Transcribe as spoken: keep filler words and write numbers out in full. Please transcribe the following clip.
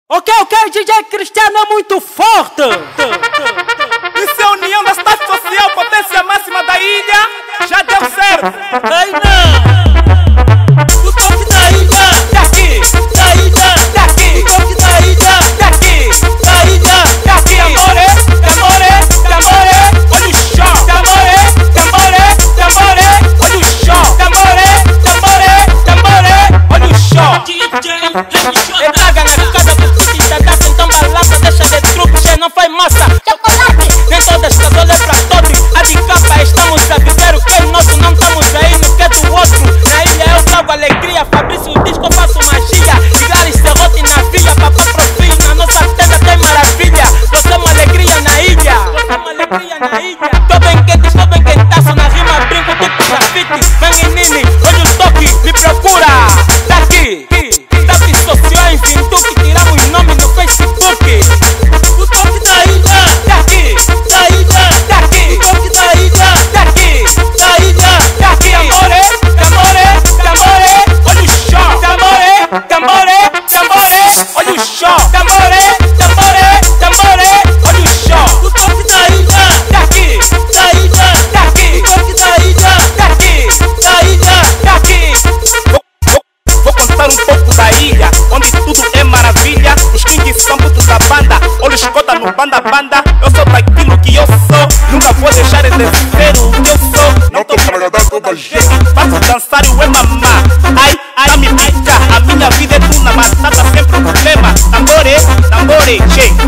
Ok, ok, D J Cristiano é muito forte. Isso é a união da cidade social, potência máxima da ilha. Já deu certo. Ai não. O toque da ilha. Daqui. Da ilha. Daqui. O toque da ilha. Daqui. Da ilha. Daqui. Amore, amore, amore. Olha o chão. Amore, amore, amore. Olha o chão. Amore, amore, amore. Olha o chão. É traga na casa do turista, dá então balança, deixa de truque, já não faz massa. Chocolate! Nem todas as olhas pra todos. A de capa estamos a viver o que é nosso, não estamos aí no que é do outro. Na ilha eu trago alegria, Fabrício disco, eu faço magia. Cigares, serrote na via, papá profilho, na nossa tenda tem maravilha. Trouxemos alegria na ilha, trouxemos alegria na ilha. Tô bem quente, estou bem quentaço, na rima brinco tipo grafite. Manguinini, olha o toque, me procura. Daqui, Staff social em Vinduque, tiramos nome no Facebook. O toque da ilha, daqui, da ilha, daqui, o toque da ilha, daqui, da ilha, daqui. Amore, amore, amore, olha o chão. Amore, amore, amore, olha o chão. Amore, amore, amore, olha o chão. O toque da ilha, daqui, da ilha, daqui, o toque da ilha, daqui, da ilha, daqui. Vou, vou contar um pouco da ilha, onde tudo é maravilha. Os kings são putos da banda, olha os cota no banda-banda. Eu sou daquilo que eu sou, nunca vou deixar de ser o que eu sou. Não tô pra agradar toda a gente, faço dançar e o é mamá. Ai, ai, me pica, a minha vida é tuna, mas tá sempre um problema. Tambore, tambore, che.